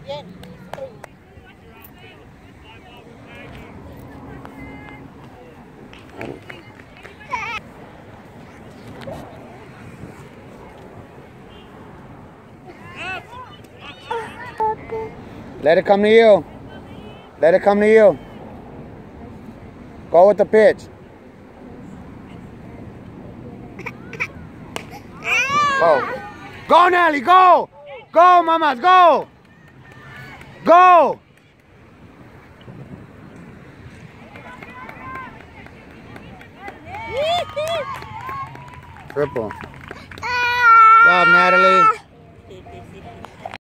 Let it come to you. Let it come to you. Go with the pitch. Go. Go, Natalie, go! Go, mamas, go! Go! Triple. Good job, Natalie.